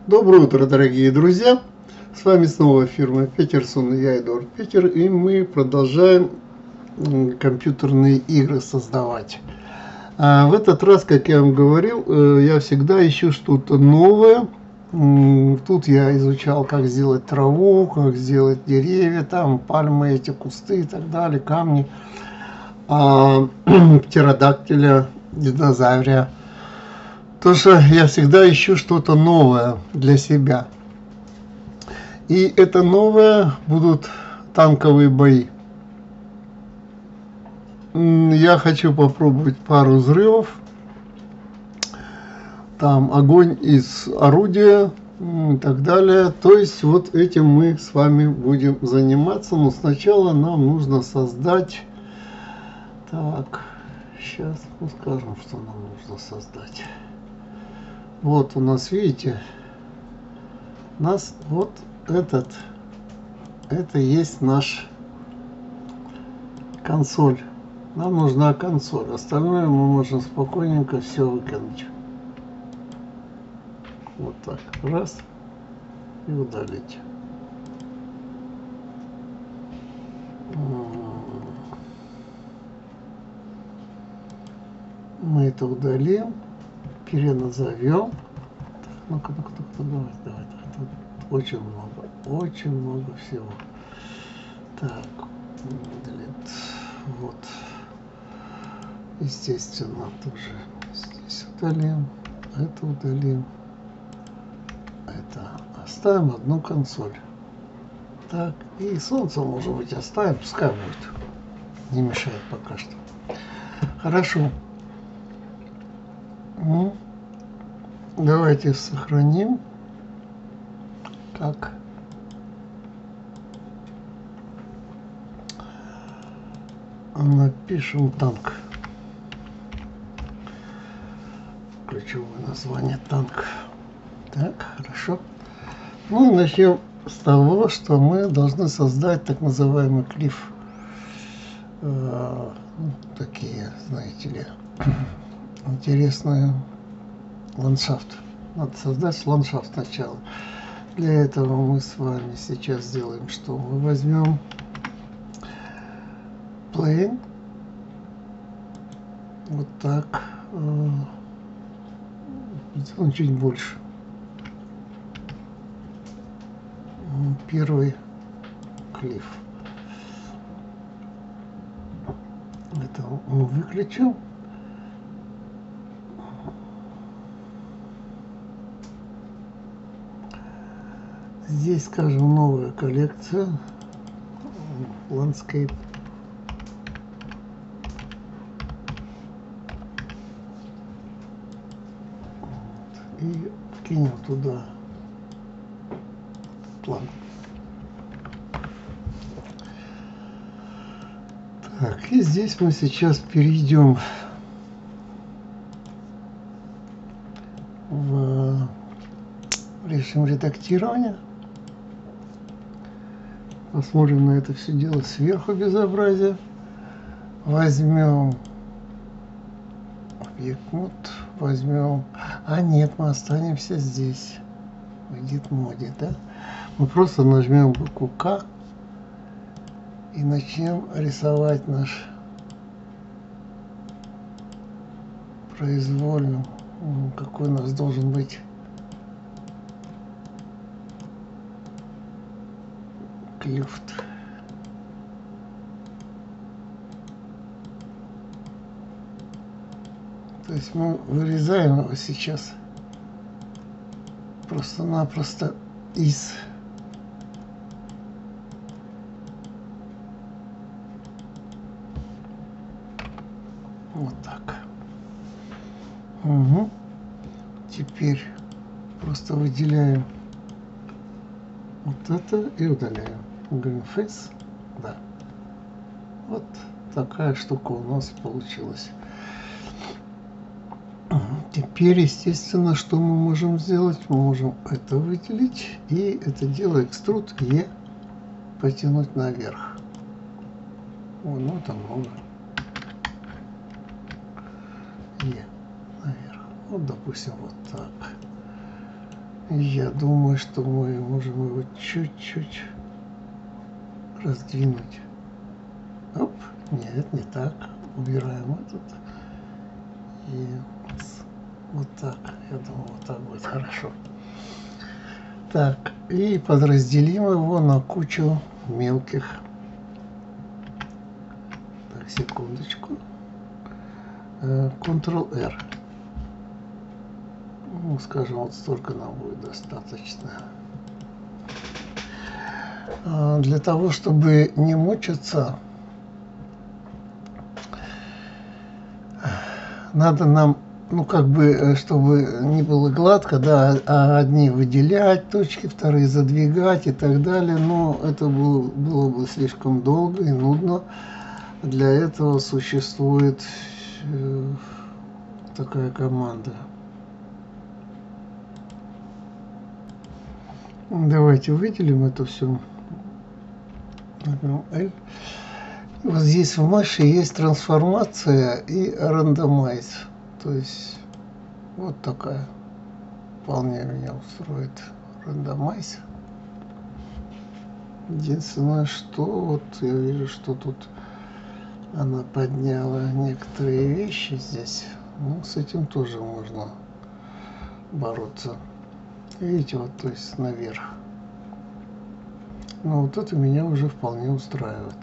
Доброе утро, дорогие друзья! С вами снова фирма Peterson и я, Эдуард Питер, и мы продолжаем компьютерные игры создавать. В этот раз, как я вам говорил, я всегда ищу что-то новое. Тут я изучал, как сделать траву, как сделать деревья, там пальмы, эти кусты и так далее, камни, птеродактиля, динозаврия. Потому что я всегда ищу что-то новое для себя. И это новое будут танковые бои. Я хочу попробовать пару взрывов. Там огонь из орудия и так далее. То есть вот этим мы с вами будем заниматься. Но сначала нам нужно создать... Так, сейчас мы скажем, что нам нужно создать. Вот у нас, видите, у нас вот это есть наш консоль. Нам нужна консоль. Остальное мы можем спокойненько все выкинуть. Вот так. Раз. И удалить. Мы это удалим. Переназовем. Ну-ка, давай. Тут очень много всего. Так, вот. Естественно, тоже здесь удалим. Это удалим. Это оставим одну консоль. Так, и солнце, может быть, оставим, пускай будет. Не мешает пока что. Хорошо. Давайте сохраним. Как? Напишем танк. Ключевое название танк. Так, хорошо. Ну и начнем с того, что мы должны создать так называемый клифф. Такие, знаете ли, интересные ландшафт. Надо создать ландшафт сначала. Для этого мы с вами сейчас сделаем, что мы возьмем plane, вот так, сделаем чуть больше. Первый клифф. Это мы выключим. Здесь, скажем, новая коллекция Landscape. И вкинем туда план. Так, и здесь мы сейчас перейдем в режим редактирования. Посмотрим на это все дело сверху безобразие. Возьмем объект мод, возьмем... А нет, мы останемся здесь. В edit моде, да? Мы просто нажмем букву К и начнем рисовать наш произвольный, какой у нас должен быть клифт. То есть мы вырезаем его сейчас просто-напросто из вот так. Угу. Теперь просто выделяем вот это и удаляем. Green Face, да. Вот такая штука у нас получилась. Теперь, естественно, что мы можем сделать? Мы можем это выделить и это дело экструд E потянуть наверх. О, ну это много. E наверх. Вот, допустим, вот так. Я думаю, что мы можем его чуть-чуть раздвинуть. Оп, нет, не так. Убираем этот. И вот так. Я думаю, вот так будет хорошо. Так, и подразделим его на кучу мелких. Так, секундочку. Ctrl-R. Ну, скажем, вот столько нам будет достаточно. Для того, чтобы не мучиться, надо нам, ну, как бы, чтобы не было гладко, да, а одни выделять точки, вторые задвигать и так далее. Но это было бы слишком долго и нудно. Для этого существует такая команда. Давайте выделим это все. Нажмем L. Вот здесь в мыши есть трансформация и рандомайз. То есть вот такая. Вполне меня устроит рандомайз. Единственное, что вот я вижу, что тут она подняла некоторые вещи здесь. Ну, с этим тоже можно бороться. Видите, вот, то есть наверх. Но вот это меня уже вполне устраивает.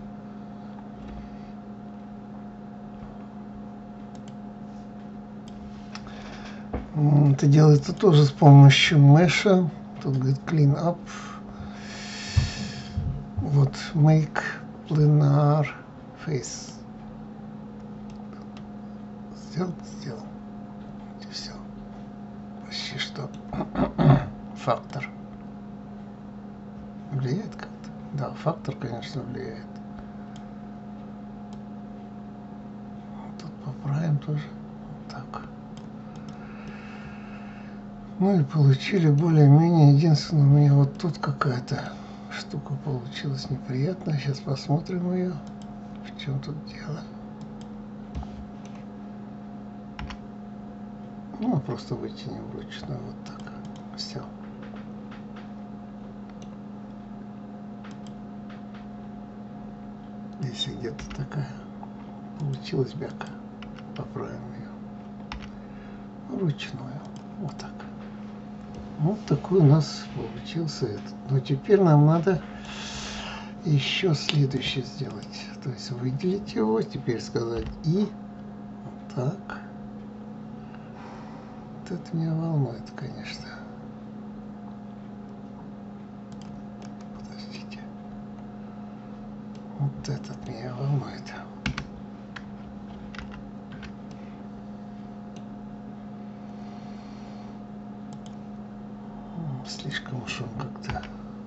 Это делается тоже с помощью меша. Тут говорит clean up. Вот make planar face. Сделал. И все. Почти что. Фактор. Влияет как-то? Да, фактор, конечно, влияет. Тут поправим тоже. Вот так. Ну и получили более-менее. Единственное, у меня вот тут какая-то штука получилась неприятная. Сейчас посмотрим ее. В чем тут дело? Ну, просто вытянем вручную вот так. Все. Если где-то такая получилась бяка, поправим ее вручную. Вот так. Вот такой у нас получился этот. Но теперь нам надо еще следующее сделать. То есть выделить его, теперь сказать и вот так. Вот это меня волнует, конечно. Подождите. Вот этот меня волнует. Слишком уж он как-то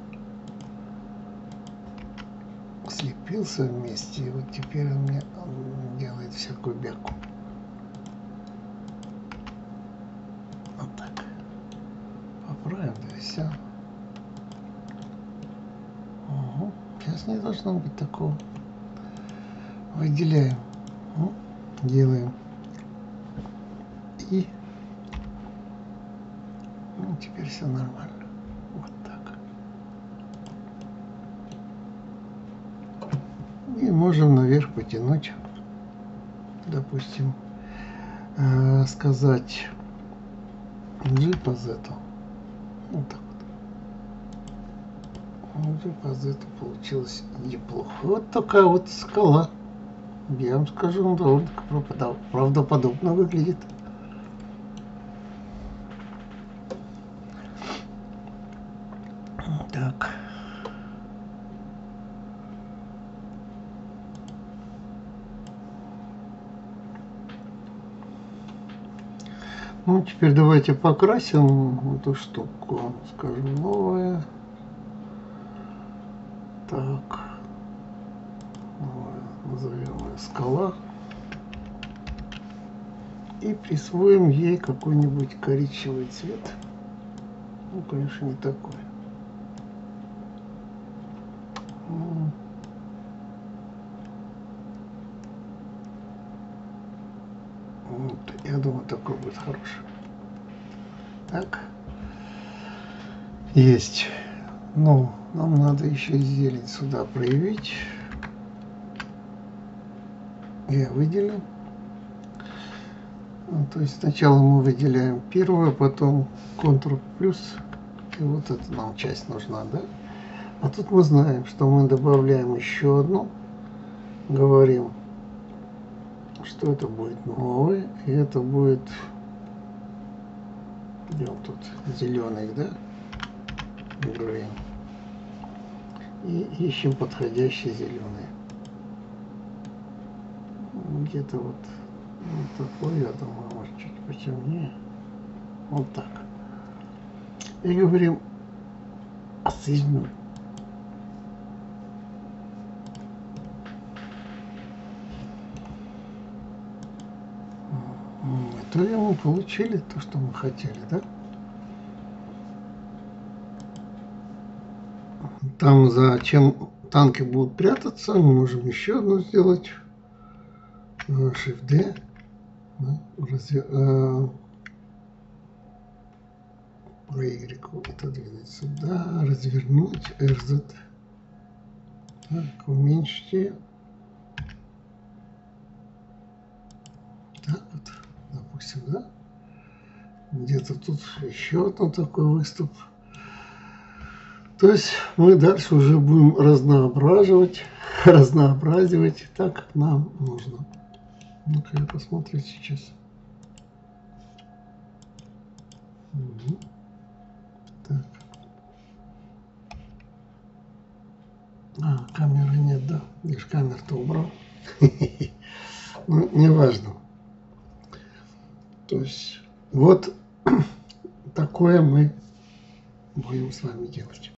слепился вместе, и вот теперь он мне делает всякую бяку. Вот так. Поправим, да и все. Угу. Сейчас не должно быть такого. Выделяем. Делаем. И ну, теперь все нормально. Вот так. И можем наверх потянуть. Допустим, сказать G по Z. Вот так вот. G по Z получилось неплохо. Вот такая вот скала. Я вам скажу, он довольно правдоподобно выглядит. Так. Ну, теперь давайте покрасим эту штуку. Скажем, новая. Так. Назовем ее скала. И присвоим ей какой-нибудь коричневый цвет. Ну, конечно, не такой. Вот, я думаю, такой будет хороший. Так. Есть. Ну, нам надо еще и зелень сюда проявить. Я выделю. То есть сначала мы выделяем первую, потом Ctrl+, и вот эта нам часть нужна, да? А тут мы знаем, что мы добавляем еще одну, говорим, что это будет новый, и это будет, где он тут, зеленый, да? Green. И ищем подходящий зеленый. Где-то вот такой, я думаю, может чуть потемнее. Вот так. И говорим «Осоединить». То мы получили то, что мы хотели, да? Там, зачем танки будут прятаться, мы можем еще одну сделать. Shift-D. По Y отодвинуть сюда, развернуть, RZ. Так, уменьшите. Так вот, допустим, да? Где-то тут еще один такой выступ. То есть мы дальше уже будем разнообразивать так, как нам нужно. Ну-ка, я посмотрю сейчас. Угу. Так. Камеры нет, да? Я же камеру-то убрал. Ну, неважно. То есть вот такое мы будем с вами делать.